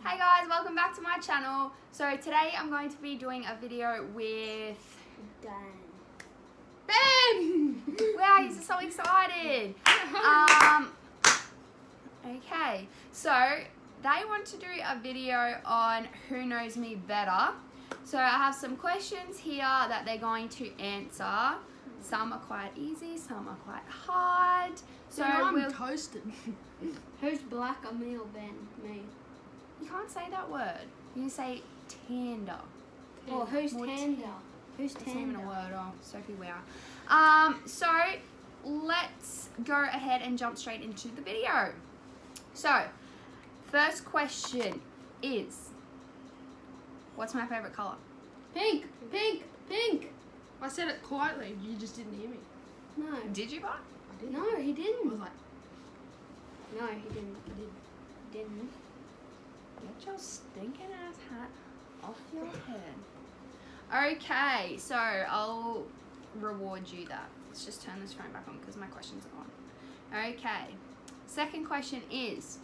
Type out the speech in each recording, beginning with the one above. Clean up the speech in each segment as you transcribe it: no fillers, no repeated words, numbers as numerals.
Hey guys, welcome back to my channel. So today I'm going to be doing a video with Ben! Wow, he's so excited. Okay, so they want to do a video on who knows me better. So I have some questions here that they're going to answer. Some are quite easy, some are quite hard. So I'm toasted. Who's blacker, me or Ben? Me. You can't say that word. You can say tender. Oh, who's More tender? Who's It's not even a tender? word. Oh, Sophie, wow. So let's go ahead and jump straight into the video. So, first question is, what's my favorite color? Pink, pink, pink. I said it quietly. You just didn't hear me. No. Did you, Bart? I didn't. No, he I didn't. was like, No, he didn't. He didn't. Get your stinking ass hat off your head. Okay, so I'll reward you that. Let's just turn this phone back on because my questions are on. Okay, second question is,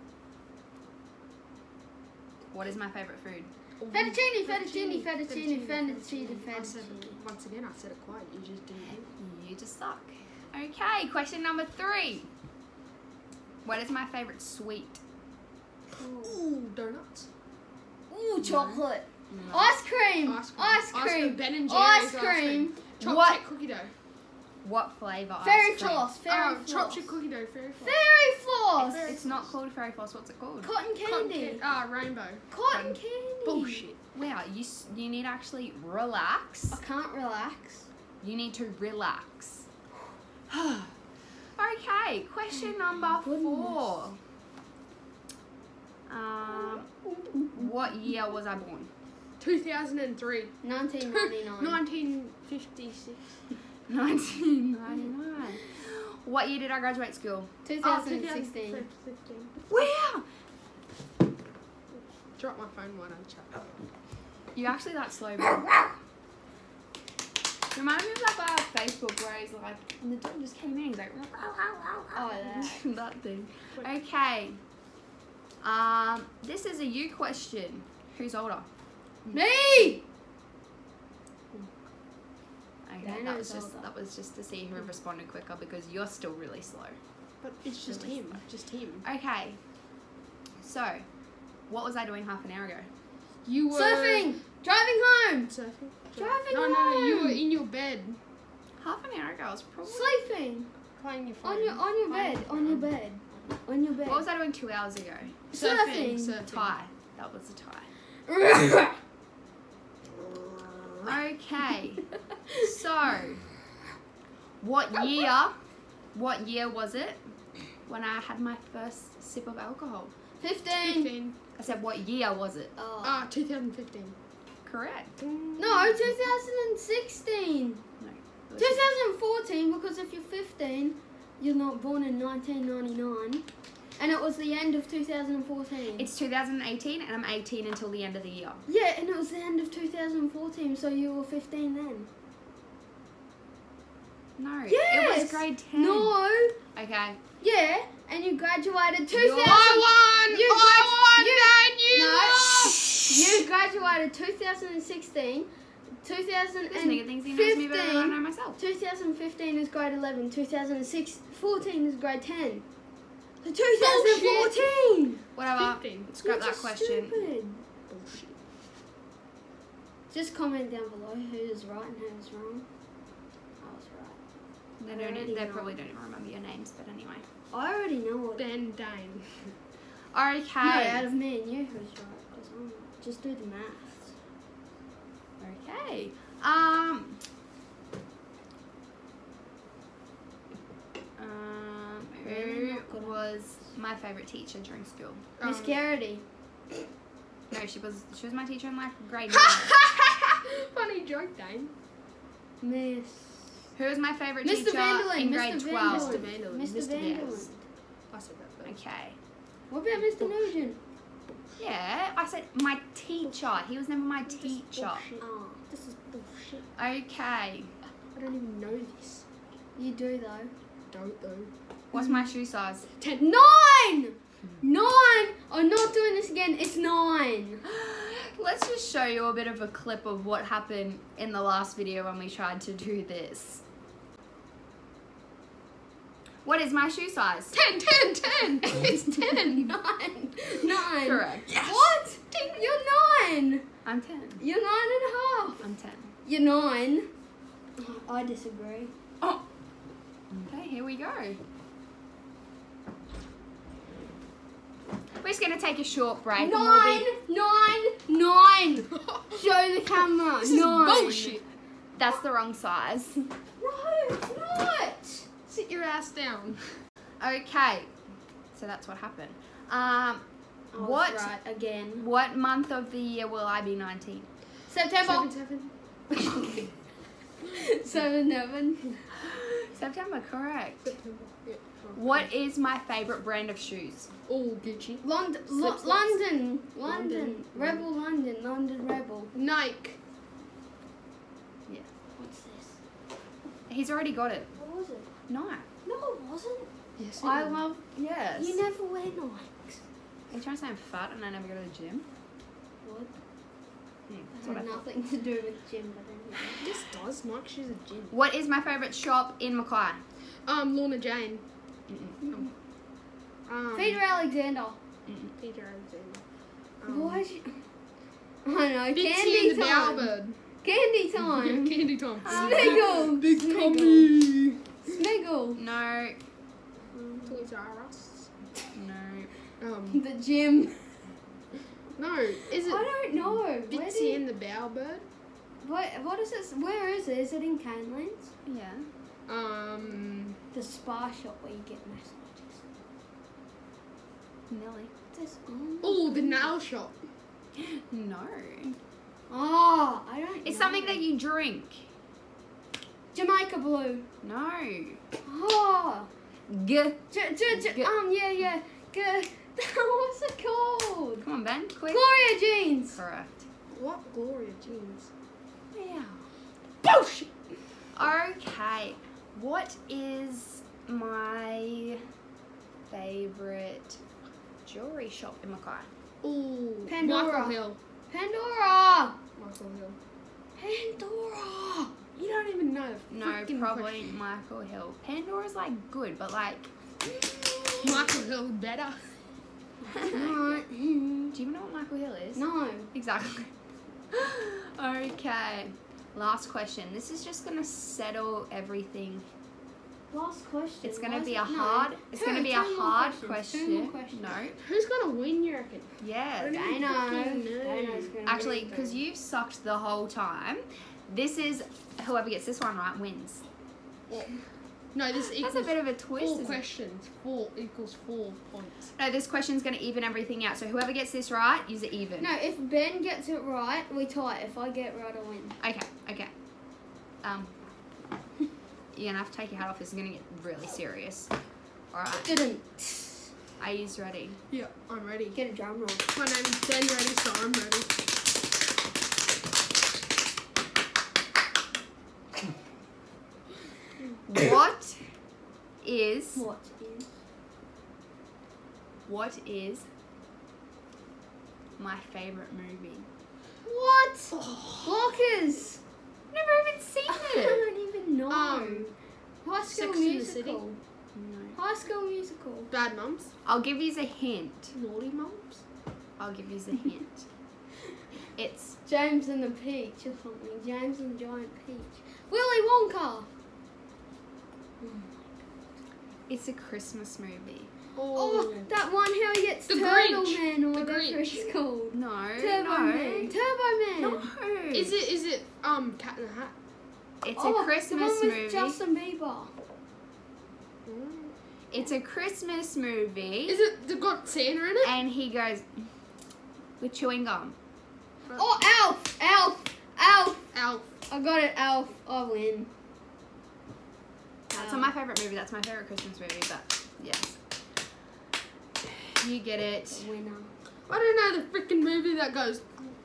what is my favorite food? Fettuccine, fettuccine, fettuccine, fettuccine, I said fettuccine. it once again. I said it quiet. You just didn't hear me. You just suck. Okay, question number 3. What is my favorite sweet? Ooh, donuts. Ooh, chocolate. No. Ice cream. Ice cream. Ice cream. Ben and Ice Jerry's cream. Chocolate What? chip cookie dough. What flavour Fairy ice cream? floss. Fairy Chocolate floss. chip cookie dough. Fairy floss. Fairy floss. It's not called fairy floss. What's it called? Cotton candy. Rainbow. Cotton candy. Bullshit. Wow, you need to actually relax. I can't relax. You need to relax. Okay, question number 4. What year was I born? 2003. 1999. 1956. 1999. What year did I graduate school? 2016. 2015. Wow! Drop my phone while I chat. You actually that slow, bro. Remind me of that Facebook where he's like, and the dog just came in, he's like, Oh, that. that thing. Okay. This is a you question. Who's older? Me! Okay, Dano's older. that was just to see who responded quicker because you're still really slow. But it's just Really him. slow. Just him. Okay. So, what was I doing half an hour ago? You were Surfing! Driving home! Surfing. Driving No, you home. were in your bed Half an hour ago, I was probably. Sleeping! playing your phone. On your bed. On your bed. On your bed. What was I doing 2 hours ago? Surfing. Tie. That was the tie. Okay. So, what year was it when I had my first sip of alcohol? 15. 15. I said, what year was it? Oh. 2015. Correct. No, 2016. No. it was 2014, because if you're 15, you're not born in 1999. And it was the end of 2014. It's 2018 and I'm 18 until the end of the year. Yeah, and it was the end of 2014, so you were 15 then. No. It Yes. was grade 10. No. Okay. Yeah, and you graduated 2000. You're- You graduated 2016. This nigga thinks he knows me better than I know myself. 2015 is grade 11. 2014 is grade 10. So 2014. Whatever. 15. Scrap You're that just question. stupid. Bullshit. Just comment down below who's right and who's wrong. I was right. They, I already know. probably don't even remember your names, but anyway. I already know what. Ben Dane. No, out Okay. of me and you, who's right? Because I'm right. Just do the maths. Okay. Who was my favorite teacher during school? Miss Garrity. No, she was my teacher in like grade 9. Funny joke, Dane. Miss. Who was my favorite Mr. teacher Vanderlyn. in Mr. grade 12? Mr. Vanderlyn. Mr. Mr. Vanderlyn. Yes. I said that. But Okay. What about Mr. Nugent? Yeah, I said my teacher. He was never my teacher. Oh, This is bullshit. Okay. I don't even know this. you do though. Don't though. What's my shoe size? 10. 9! 9. I'm not doing this again. It's 9. Let's just show you a bit of a clip of what happened in the last video when we tried to do this. What is my shoe size? 10, 10, 10. It's 10. 9. 9. Correct. Yes. What? You're 9. I'm 10. You're 9.5. I'm 10. You're 9. I disagree. Oh. Okay, here we go. We're just going to take a short break. 9. And we'll be... 9. 9. Show the camera. This is 9. bullshit. That's the wrong size. No, it's not. Sit your ass down. Okay. So that's what happened. I was What? right again. What month of the year will I be 19? September. 7. 7. September, correct. Yeah. What is my favorite brand of shoes? Oh, Gucci. London. Slip-slops. London. London. Rebel London. London Rebel. Nike. What's this? He's already got it. What was it? No. No, it wasn't. Yes, I love, yes. You never wear Nikes. Are you trying to say I'm fat and I never go to the gym? What? That's It what I had thought. nothing to do with gym, but anyway. This does. Nike shoes are gym. What is my favorite shop in Mackay? Lorna Jane. Peter Alexander. Peter Alexander. Why is you... I know. Bitsy Candy and the time. Bowerbird. Candy time. Candy Tom. Smiggle. Big Smiggle. Tommy. Smiggle. No. Toys R Us. No. The gym. No. Is it I don't know. Where do Bitsy you- and the Bowerbird? What is this? Where is it? Is it in Canelands? Yeah. The spa shop where you get massages. Nelly. This Oh, the nail shop. No. Oh, I don't It's know. something that you drink. Jamaica Blue. No. Oh. G. Yeah. Good. What's it called? Come on, Ben. Quick. Gloria Jeans. Correct. What Gloria jeans? Yeah. Bullshit. Okay. What is my favorite jewelry shop in Mackay? Oh, Pandora. Michael Hill. Pandora. Michael Hill. Pandora. You don't even know. the No, frickin' probably question. Michael Hill. Pandora's like good, but like. Michael Hill better. No. Do you even know what Michael Hill is? No. Exactly. Okay. Last question. This is just gonna settle everything. Last question. It's gonna Why be is a it- no. hard. It's gonna be a Two more hard questions. question. Two more questions. No. Who's gonna win, you reckon? Yeah. I don't Dano. fucking know. Dano's gonna Actually, win. because you've sucked the whole time, this is whoever gets this one right wins. No, this That's equals a bit of a twist. 4 isn't it? questions. 4 equals 4 points. No, this question's gonna even everything out. So whoever gets this right, use it even. No, if Ben gets it right, we tie. If I get it right, I win. Okay. Okay. You're gonna have to take your hat off. This is gonna get really serious. All right. Didn't. Are you ready? Yeah, I'm ready. Get a drum roll. My name's Ben Ready, so I'm ready. What is What is? my favorite movie? What? Blockers. Never even seen I it. don't even know. High School Sex and the Musical. City. No. High School Musical. Bad mums. I'll give you a hint. Naughty mums. I'll give you a hint. It's James and the Peach or something. James and the Giant Peach. Willy Wonka. it's a Christmas movie. Oh, that one how he gets The Turtle Grinch. Man or The whatever Grinch. it's called. No. Turbo no. Man. Turbo Man. No. Is it Cat in the Hat? It's Oh, a Christmas the one with movie. Justin Bieber. It's a Christmas movie. Is it got Santa in it? And he goes with chewing gum. Oh, Alf. Alf. Alf. Alf. I got it, Alf. I win. That's not my favorite movie. That's my favorite Christmas movie. But yes, you get it. Winner. I don't know the freaking movie that goes.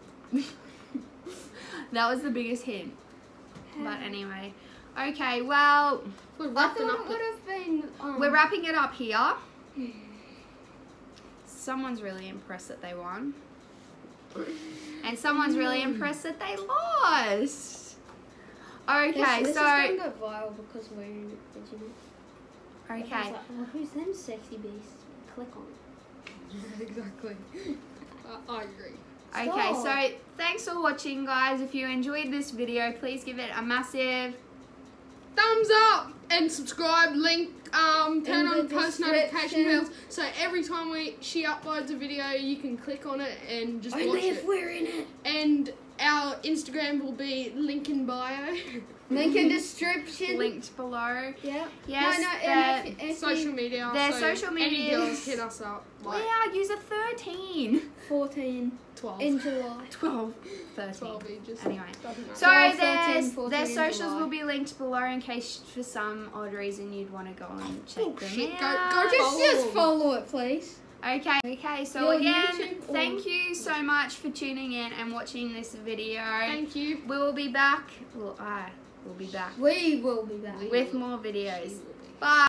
That was the biggest hint. But anyway, okay. Well, We're I wrapping thought up. it would have been. we're wrapping it up here. someone's really impressed that they won. And someone's really impressed that they lost. Okay, this so... is going to go viral because we're in it, did you know? Okay. Everyone's like, oh, who's them sexy beasts? Click on it. Exactly. I agree. Okay, Stop. so thanks for watching, guys. If you enjoyed this video, please give it a massive... Thumbs up and subscribe. Link. Turn In on the post notification description. bells so every time she uploads a video, you can click on it and just watch Only it. if we're in it. And our Instagram will be link in bio. Link in description. linked below. Yeah. Yes, no, and if Social media. Their so social Any medias. girls hit us up. Like Wow, user 13. 14 12. in July. 12. 13. 12 ages. Anyway. Doesn't matter. So 12, 13, their 14 in socials July. will be linked below in case for some odd reason you'd want to go and check Oh, them shit, out. go Just follow it, please. Okay, so Your again, YouTube or- thank you so much for tuning in and watching this video. Thank you. We will be back. Well, I will be back We will be back. with more videos. Bye.